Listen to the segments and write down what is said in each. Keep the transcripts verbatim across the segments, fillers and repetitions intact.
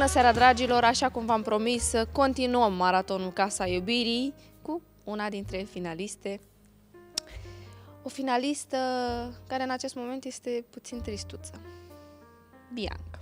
Bună seara, dragilor! Așa cum v-am promis, continuăm maratonul Casa Iubirii cu una dintre finaliste. O finalistă care în acest moment este puțin tristuță. Bianca.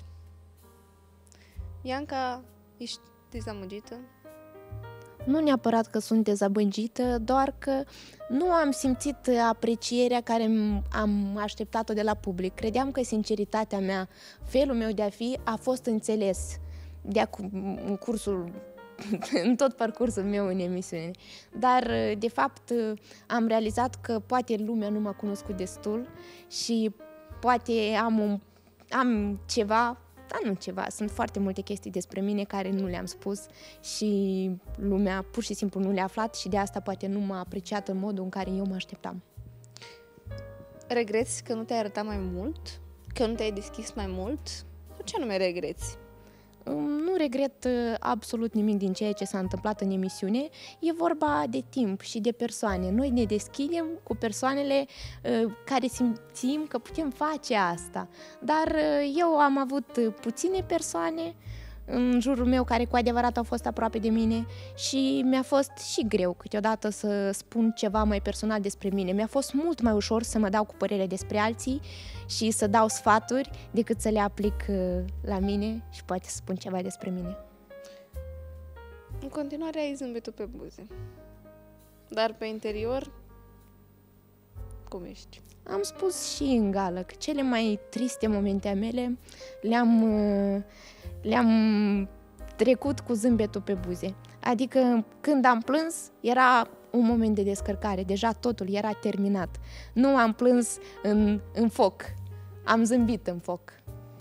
Bianca, ești dezamăgită? Nu neapărat că sunt dezamăgită, doar că nu am simțit aprecierea care am așteptat-o de la public. Credeam că sinceritatea mea, felul meu de a fi, a fost înțeles de în cursul, în tot parcursul meu în emisiune. Dar, de fapt, am realizat că poate lumea nu m-a cunoscut destul și poate am, un, am ceva. Dar nu ceva, sunt foarte multe chestii despre mine care nu le-am spus și lumea pur și simplu nu le-a aflat și de asta poate nu m-a apreciat în modul în care eu mă așteptam. Regreți că nu te-ai arătat mai mult? Că nu te-ai deschis mai mult? Ce anume regreți? Nu regret absolut nimic din ceea ce s-a întâmplat în emisiune. E vorba de timp și de persoane. Noi ne deschidem cu persoanele care simțim că putem face asta. Dar eu am avut puține persoane în jurul meu care cu adevărat au fost aproape de mine și mi-a fost și greu câteodată să spun ceva mai personal despre mine. Mi-a fost mult mai ușor să mă dau cu părere despre alții și să dau sfaturi decât să le aplic la mine și poate să spun ceva despre mine. În continuare ai zâmbetul pe buze, dar pe interior cum ești? Am spus și în gală că cele mai triste momente ale mele le-am le-am trecut cu zâmbetul pe buze. Adică când am plâns, era un moment de descărcare, deja totul era terminat. Nu am plâns în, în foc, am zâmbit în foc.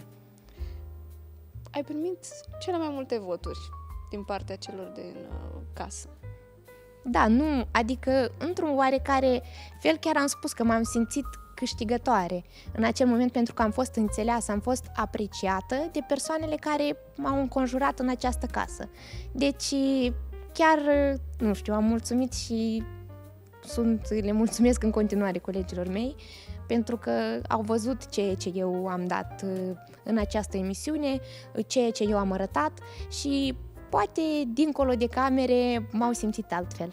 Ai primit cele mai multe voturi din partea celor din uh, casă. Da, nu, adică într-un oarecare fel chiar am spus că m-am simțit câștigătoare în acel moment pentru că am fost înțeleasă, am fost apreciată de persoanele care m-au înconjurat în această casă. Deci chiar, nu știu, am mulțumit și sunt, le mulțumesc în continuare colegilor mei pentru că au văzut ceea ce eu am dat în această emisiune, ceea ce eu am arătat și poate dincolo de camere m-au simțit altfel.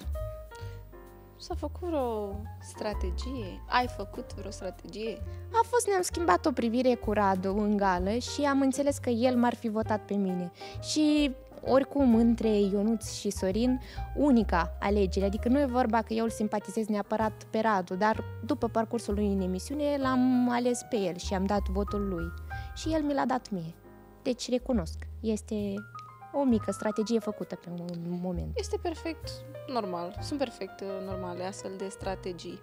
S-a făcut vreo strategie? Ai făcut vreo strategie? A fost, ne-am schimbat o privire cu Radu în gală și am înțeles că el m-ar fi votat pe mine. Și oricum, între Ionuț și Sorin, unica alegere, adică nu e vorba că eu îl simpatizez neapărat pe Radu, dar după parcursul lui în emisiune l-am ales pe el și am dat votul lui. Și el mi l-a dat mie. Deci recunosc, este o mică strategie făcută pe un moment. Este perfect normal, sunt perfect normale astfel de strategii.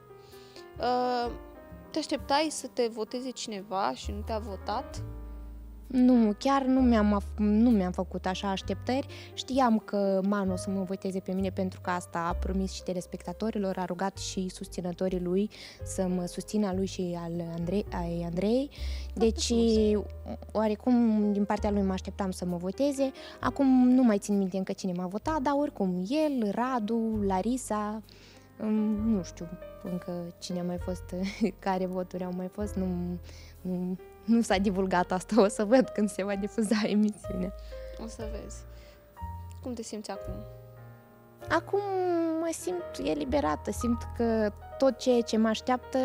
Uh, te așteptai să te voteze cineva și nu te-a votat? Nu, chiar nu mi-am, nu mi-am făcut așa așteptări. Știam că Manu o să mă voteze pe mine pentru că asta a promis și telespectatorilor, a rugat și susținătorii lui să mă susțină, lui și al Andrei, ai Andrei. Deci, oarecum, din partea lui mă așteptam să mă voteze. Acum nu mai țin minte încă cine m-a votat, dar oricum, el, Radu, Larisa, nu știu încă cine a mai fost, care voturi au mai fost, nu... nu Nu s-a divulgat asta, o să văd când se va difuza emisiunea. O să vezi. Cum te simți acum? Acum mă simt eliberată, simt că tot ceea ce mă așteaptă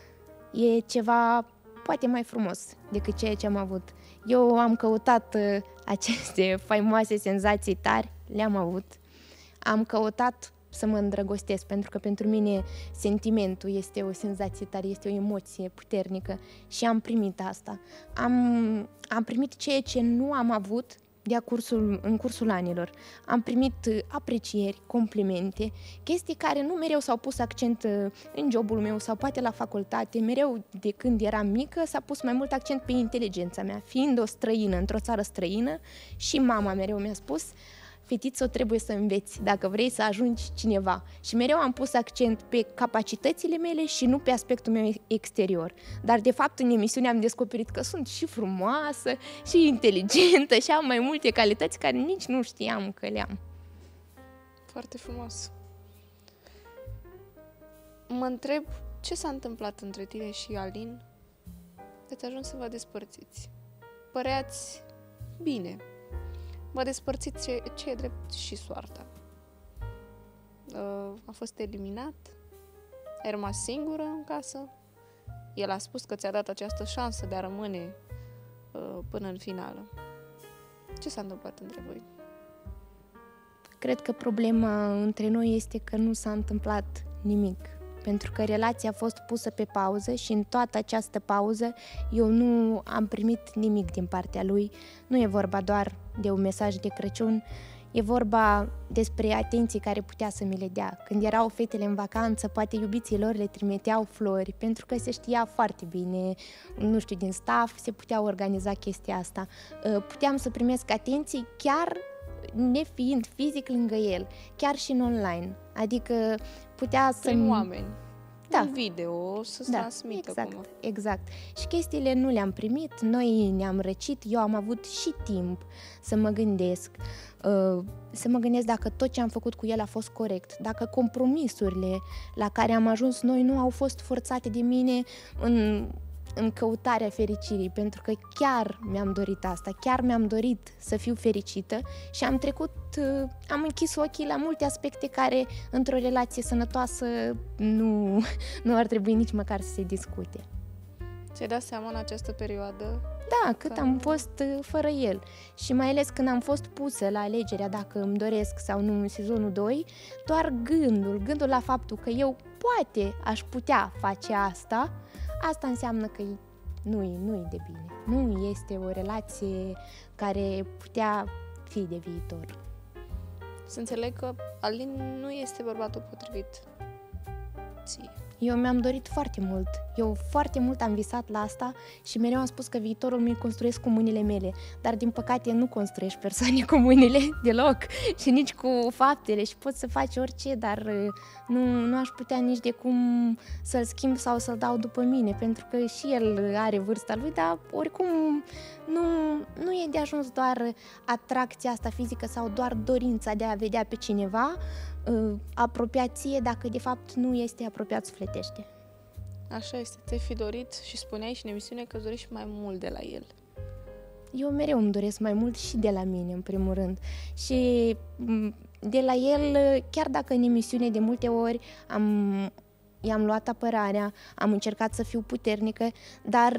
e ceva poate mai frumos decât ceea ce am avut. Eu am căutat aceste faimoase senzații tari, le-am avut. Am căutat să mă îndrăgostesc, pentru că pentru mine sentimentul este o senzație tare, este o emoție puternică și am primit asta. Am, am primit ceea ce nu am avut de-a cursul, în cursul anilor. Am primit aprecieri, complimente, chestii care nu mereu s-au pus accent în jobul meu sau poate la facultate. Mereu de când eram mică s-a pus mai mult accent pe inteligența mea. Fiind o străină într-o țară străină și mama mereu mi-a spus: fetiță, trebuie să înveți dacă vrei să ajungi cineva. Și mereu am pus accent pe capacitățile mele și nu pe aspectul meu exterior. Dar, de fapt, în emisiune am descoperit că sunt și frumoasă, și inteligentă, și am mai multe calități care nici nu știam că le am. Foarte frumos. Mă întreb ce s-a întâmplat între tine și Alin de ați ajuns să vă despărțiți. Păreați bine. vă despărțiți ce, ce e drept și soarta. Uh, a fost eliminat, ai rămas singură în casă, el a spus că ți-a dat această șansă de a rămâne uh, până în finală. Ce s-a întâmplat între voi? Cred că problema între noi este că nu s-a întâmplat nimic. Pentru că relația a fost pusă pe pauză și în toată această pauză eu nu am primit nimic din partea lui. Nu e vorba doar de un mesaj de Crăciun, e vorba despre atenții care putea să mi le dea. Când erau fetele în vacanță, poate iubiții lor le trimiteau flori, pentru că se știa foarte bine, nu știu, din staff se putea organiza chestia asta. Puteam să primesc atenții chiar nefiind fizic lângă el, chiar și în online. Adică putea să... Prin oameni. Da. Un video să-ți Da, transmită. exact, Cum. exact. Și chestiile nu le-am primit, noi ne-am răcit, eu am avut și timp să mă gândesc, uh, să mă gândesc dacă tot ce am făcut cu el a fost corect, dacă compromisurile la care am ajuns noi nu au fost forțate de mine în... în căutarea fericirii, pentru că chiar mi-am dorit asta, chiar mi-am dorit să fiu fericită și am trecut, am închis ochii la multe aspecte care într-o relație sănătoasă nu, nu ar trebui nici măcar să se discute. Ți-ai dat seama în această perioadă? Da, cât că... am fost fără el și mai ales când am fost pusă la alegerea dacă îmi doresc sau nu în sezonul doi, doar gândul, gândul la faptul că eu poate aș putea face asta, asta înseamnă că nu-i, nu-i de bine. Nu este o relație care putea fi de viitor. Să înțeleg că Alin nu este bărbatul potrivit ție. Eu mi-am dorit foarte mult. Eu foarte mult am visat la asta și mereu am spus că viitorul mi-l construiesc cu mâinile mele. Dar din păcate nu construiești persoane cu mâinile deloc și nici cu faptele și poți să faci orice, dar nu, nu aș putea nici de cum să-l schimb sau să-l dau după mine, pentru că și el are vârsta lui, dar oricum nu, nu e de ajuns doar atracția asta fizică sau doar dorința de a vedea pe cineva apropiat ție dacă de fapt nu este apropiat sufletește. Așa este, te-ai fi dorit și spuneai și în emisiune că îți dorești mai mult de la el. Eu mereu îmi doresc mai mult și de la mine, în primul rând. Și de la el, chiar dacă în emisiune de multe ori am, i-am luat apărarea, am încercat să fiu puternică, dar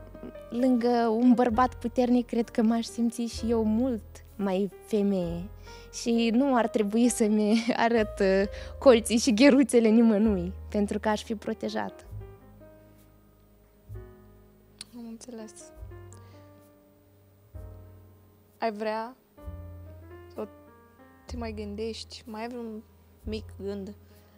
lângă un bărbat puternic cred că m-aș simți și eu mult mai femeie. Și nu ar trebui să-mi arăt colții și gheruțele nimănui, pentru că aș fi protejat. Am înțeles. Ai vrea sau te mai gândești, mai ai vreun mic gând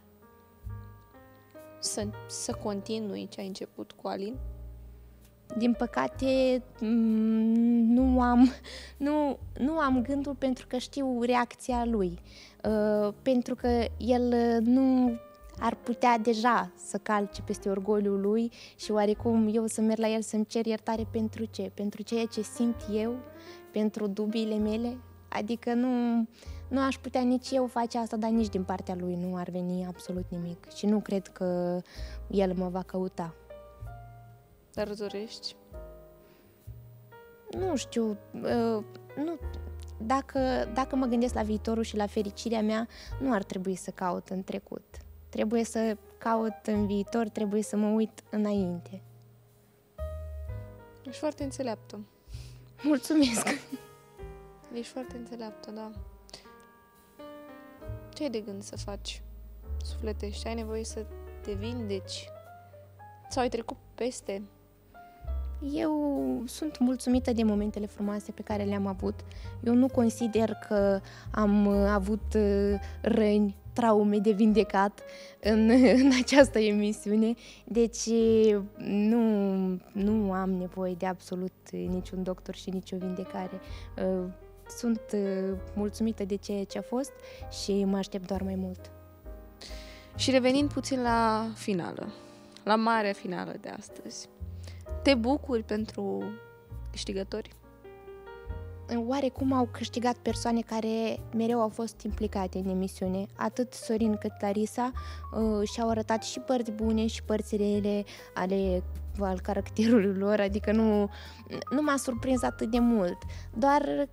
să, să continui ce ai început cu Alin? Din păcate, nu am, nu, nu am gândul pentru că știu reacția lui, uh, pentru că el nu ar putea deja să calce peste orgoliul lui și oarecum eu să merg la el să-mi cer iertare pentru ce? Pentru ceea ce simt eu, pentru dubiile mele, adică nu, nu aș putea nici eu face asta, dar nici din partea lui nu ar veni absolut nimic și nu cred că el mă va căuta. Dar îți dorești? Nu știu, uh, nu, dacă, dacă mă gândesc la viitorul și la fericirea mea, nu ar trebui să caut în trecut. Trebuie să caut în viitor, trebuie să mă uit înainte. Ești foarte înțeleaptă. Mulțumesc! Ești foarte înțeleaptă, da. Ce ai de gând să faci? Sufletești, ai nevoie să te vindeci? Sau ai trecut peste? Eu sunt mulțumită de momentele frumoase pe care le-am avut. Eu nu consider că am avut răni, traume de vindecat în, în această emisiune, deci nu, nu am nevoie de absolut niciun doctor și nicio vindecare. Sunt mulțumită de ceea ce a fost și mă aștept doar mai mult. Și revenind puțin la finală, la marea finală de astăzi, te bucuri pentru câștigători? Oarecum au câștigat persoane care mereu au fost implicate în emisiune. Atât Sorin cât Larisa uh, și-au arătat și părți bune și părți rele ale al caracterului lor, adică nu, nu m-a surprins atât de mult. Doar că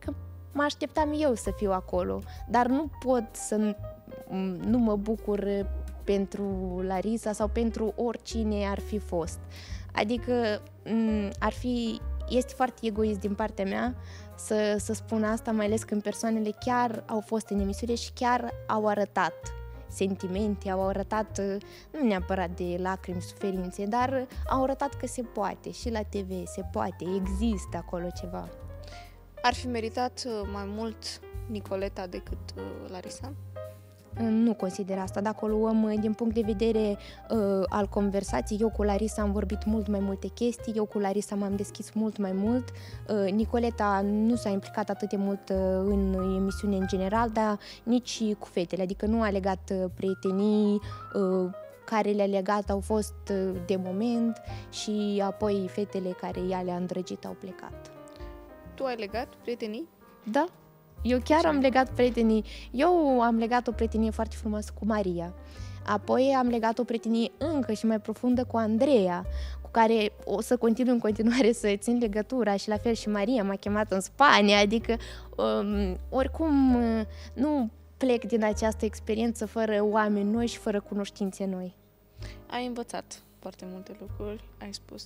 mă așteptam eu să fiu acolo, dar nu pot să nu mă bucur pentru Larisa sau pentru oricine ar fi fost. Adică ar fi, este foarte egoist din partea mea să, să spun asta, mai ales când persoanele chiar au fost în emisiune și chiar au arătat sentimente, au arătat, nu neapărat de lacrimi, suferințe, dar au arătat că se poate și la T V, se poate, există acolo ceva. Ar fi meritat mai mult Nicoleta decât Larisa? Nu consider asta. Dacă o luăm din punct de vedere uh, al conversației, eu cu Larisa am vorbit mult mai multe chestii, eu cu Larisa m-am deschis mult mai mult. Uh, Nicoleta nu s-a implicat atât de mult uh, în emisiune în general, dar nici cu fetele, adică nu a legat uh, prietenii, uh, care le-a legat au fost uh, de moment și apoi fetele care ea le-a îndrăgit au plecat. Tu ai legat prietenii? Da. Eu chiar am legat prietenii, eu am legat o prietenie foarte frumoasă cu Maria, apoi am legat o prietenie încă și mai profundă cu Andreea, cu care o să continui în continuare să țin legătura și la fel și Maria m-a chemat în Spania, adică um, oricum nu plec din această experiență fără oameni noi și fără cunoștințe noi. Ai învățat foarte multe lucruri, ai spus.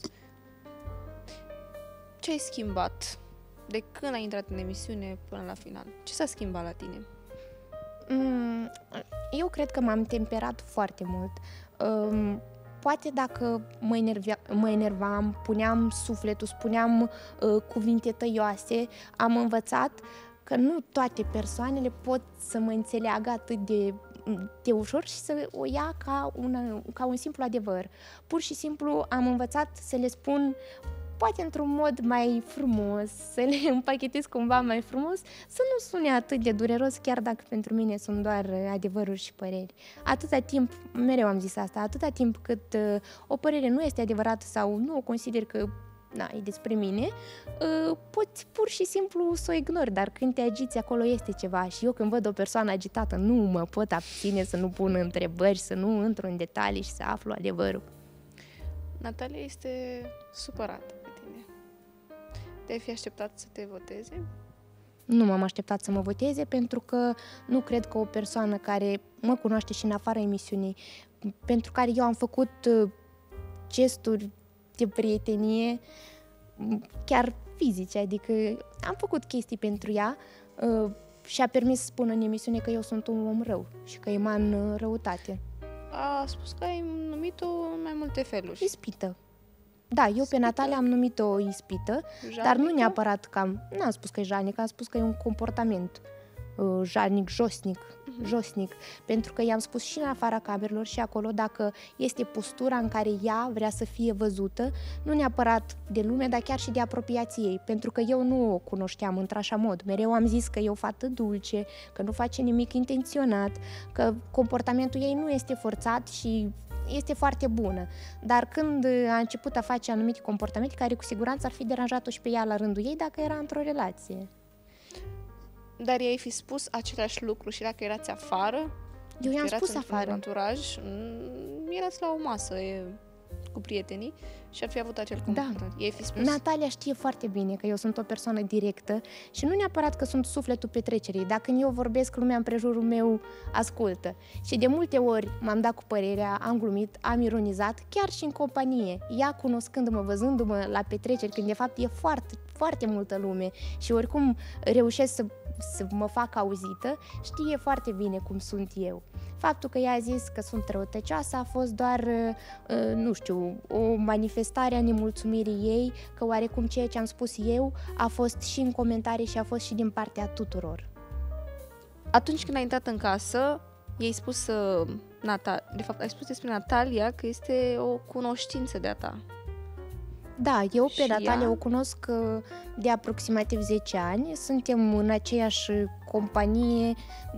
Ce ai schimbat de când ai intrat în emisiune până la final? Ce s-a schimbat la tine? Eu cred că m-am temperat foarte mult. Poate dacă mă, enervea, mă enervam, puneam sufletul, spuneam uh, cuvinte tăioase, am învățat că nu toate persoanele pot să mă înțeleagă atât de, de ușor și să o ia ca, una, ca un simplu adevăr. Pur și simplu am învățat să le spun poate într-un mod mai frumos, să le împachetez cumva mai frumos, să nu sune atât de dureros, chiar dacă pentru mine sunt doar adevăruri și păreri. Atâta timp, mereu am zis asta, atâta timp cât uh, o părere nu este adevărată sau nu o consider că na, e despre mine, uh, poți pur și simplu să o ignori, dar când te agiți acolo este ceva și eu când văd o persoană agitată nu mă pot abține să nu pun întrebări, să nu intru în detalii și să aflu adevărul. Natalia este supărată pe tine. Te-ai fi așteptat să te voteze? Nu m-am așteptat să mă voteze pentru că nu cred că o persoană care mă cunoaște și în afara emisiunii, pentru care eu am făcut gesturi de prietenie, chiar fizice, adică am făcut chestii pentru ea și a permis să spună în emisiune că eu sunt un om rău și că eman răutate. A spus că ai numit-o în mai multe feluri. Ispită. Da, eu pe Natalia am numit-o ispită, jalnică? Dar nu neapărat că am... N-am spus că e jalnic, am spus că e un comportament uh, jalnic, josnic, uh-huh. josnic. Pentru că i-am spus și în afara camerelor și acolo dacă este postura în care ea vrea să fie văzută, nu neapărat de lume, dar chiar și de apropiații ei. Pentru că eu nu o cunoșteam într-așa mod. Mereu am zis că e o fată dulce, că nu face nimic intenționat, că comportamentul ei nu este forțat și este foarte bună, dar când a început a face anumite comportamente care cu siguranță ar fi deranjat-o și pe ea la rândul ei dacă era într-o relație. Dar ei fi spus același lucru și dacă erați afară? Eu i-am spus afară. Anturaj, erați la o masă e, cu prietenii și ar fi avut acel comportament. Da. Ei fi spus? Natalia știe foarte bine că eu sunt o persoană directă și nu neapărat că sunt sufletul petrecerii. Dacă eu vorbesc, lumea împrejurul meu ascultă. Și de multe ori m-am dat cu părerea, am glumit, am ironizat, chiar și în companie. Ea cunoscându-mă, văzându-mă la petreceri, când de fapt e foarte, foarte multă lume și oricum reușesc să să mă fac auzită, știe foarte bine cum sunt eu. Faptul că ea a zis că sunt răutăcioasă a fost doar, nu știu, o manifestare a nemulțumirii ei, că oarecum ceea ce am spus eu a fost și în comentarii și a fost și din partea tuturor. Atunci când ai intrat în casă, i-ai spus, Nata- de fapt ai spus despre Natalia că este o cunoștință de-a ta. Da, eu pe și Natalia ea? o cunosc de aproximativ zece ani, suntem în aceeași companie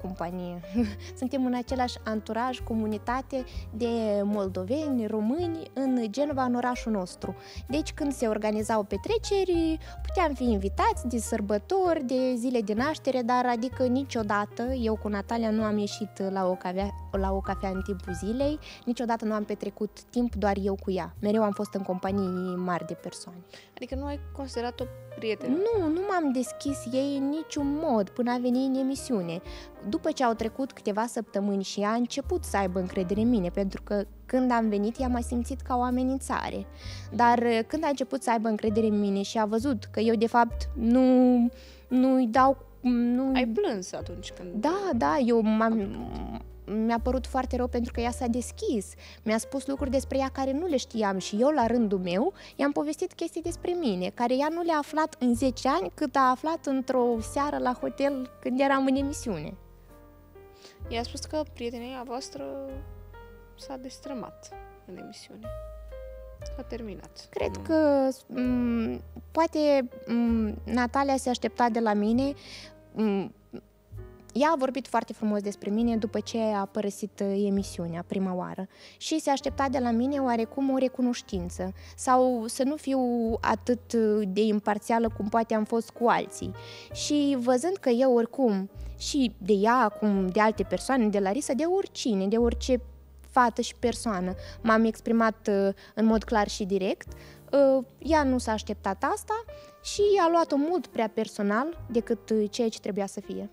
companie. Suntem în același anturaj, comunitate de moldoveni, români, în Genova, în orașul nostru. Deci când se organizau petreceri, puteam fi invitați de sărbători, de zile de naștere, dar adică niciodată, eu cu Natalia nu am ieșit la o cafea, la o cafea în timpul zilei, niciodată nu am petrecut timp doar eu cu ea. Mereu am fost în companii mari de persoane. Adică nu ai considerat-o prietenă? Nu, nu m-am deschis ei în niciun mod până a venit în emisiune. După ce au trecut câteva săptămâni și ea a început să aibă încredere în mine, pentru că când am venit ea m-a simțit ca o amenințare. Dar când a început să aibă încredere în mine și a văzut că eu de fapt nu, nu-i dau... Nu... Ai plâns atunci când... Da, da, eu m-am... mi-a părut foarte rău pentru că ea s-a deschis. Mi-a spus lucruri despre ea care nu le știam și eu, la rândul meu, i-am povestit chestii despre mine, care ea nu le-a aflat în zece ani, cât a aflat într-o seară la hotel când eram în emisiune. I-a spus că prietenia voastră s-a destrămat în emisiune. A terminat. Cred nu? că m- poate m- Natalia se aștepta de la mine. M- Ea a vorbit foarte frumos despre mine după ce a părăsit emisiunea prima oară și se aștepta de la mine oarecum o recunoștință sau să nu fiu atât de imparțială cum poate am fost cu alții. Și văzând că eu oricum, și de ea, cum de alte persoane, de Larisa, de oricine, de orice fată și persoană, m-am exprimat în mod clar și direct, ea nu s-a așteptat asta și a luat-o mult prea personal decât ceea ce trebuia să fie.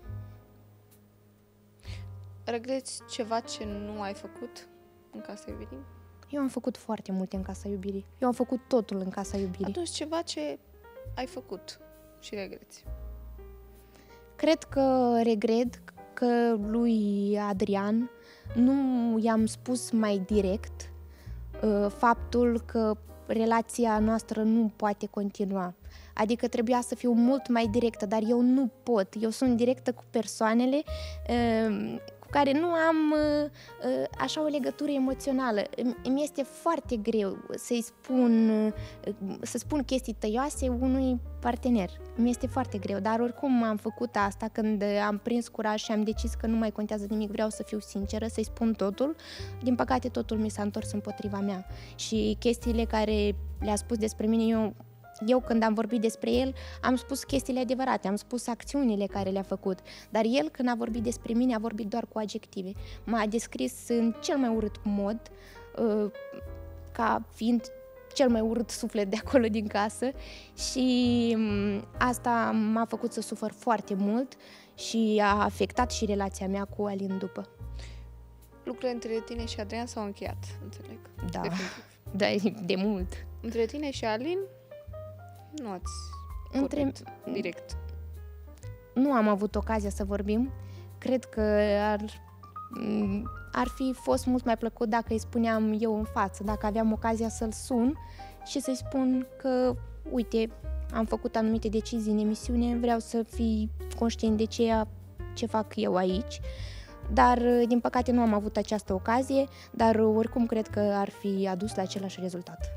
Regreți ceva ce nu ai făcut în Casa Iubirii? Eu am făcut foarte multe în Casa Iubirii. Eu am făcut totul în Casa Iubirii. Atunci ceva ce ai făcut și regreți? Cred că regret că lui Adrian nu i-am spus mai direct uh, faptul că relația noastră nu poate continua. Adică trebuia să fiu mult mai directă, dar eu nu pot. Eu sunt directă cu persoanele uh, cu care nu am uh, așa o legătură emoțională. Îmi este foarte greu să-i spun, uh, să spun chestii tăioase unui partener. Mi este foarte greu, dar oricum am făcut asta când am prins curaj și am decis că nu mai contează nimic, vreau să fiu sinceră, să-i spun totul. Din păcate, totul mi s-a întors împotriva mea. Și chestiile care le-a spus despre mine, eu Eu, când am vorbit despre el, am spus chestiile adevărate, am spus acțiunile care le-a făcut, dar el, când a vorbit despre mine, a vorbit doar cu adjective. M-a descris în cel mai urât mod, ca fiind cel mai urât suflet de acolo din casă și asta m-a făcut să sufăr foarte mult și a afectat și relația mea cu Alin după. Lucrurile între tine și Adrian s-au încheiat, înțeleg. Da, definitiv. Da, de mult. Între tine și Alin nu ați Între... vorbit direct. Nu am avut ocazia să vorbim. Cred că ar, ar fi fost mult mai plăcut dacă îi spuneam eu în față, dacă aveam ocazia să-l sun și să-i spun că, uite, am făcut anumite decizii în emisiune, vreau să fii conștient de ceea ce fac eu aici. Dar, din păcate, nu am avut această ocazie, dar oricum cred că ar fi adus la același rezultat.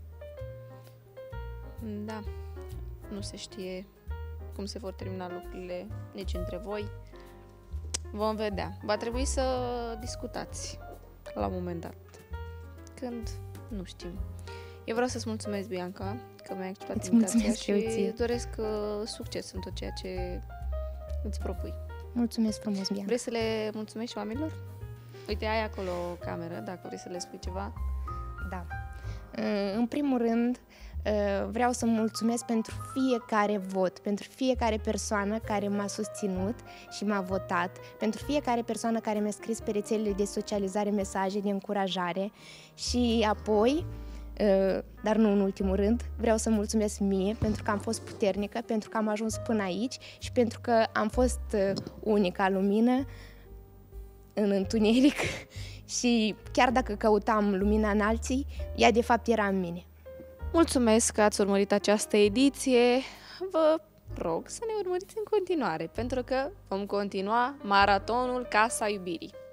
Da, nu se știe cum se vor termina lucrurile nici între voi. Vom vedea. Va trebui să discutați la un moment dat. Când? Nu știm. Eu vreau să-ți mulțumesc, Bianca, că mi-ai acceptat invitația și îți doresc uh, succes în tot ceea ce îți propui. Mulțumesc frumos, Bianca. Vrei să le mulțumești și oamenilor? Uite, ai acolo o cameră, dacă vrei să le spui ceva. Da. În primul rând, vreau să mulțumesc pentru fiecare vot, pentru fiecare persoană care m-a susținut și m-a votat, pentru fiecare persoană care mi-a scris pe rețelele de socializare mesaje de încurajare și apoi, dar nu în ultimul rând, vreau să mulțumesc mie pentru că am fost puternică, pentru că am ajuns până aici și pentru că am fost unica lumină în întuneric și chiar dacă căutam lumina în alții, ea de fapt era în mine. Mulțumesc că ați urmărit această ediție. Vă rog să ne urmăriți în continuare, pentru că vom continua maratonul Casa Iubirii.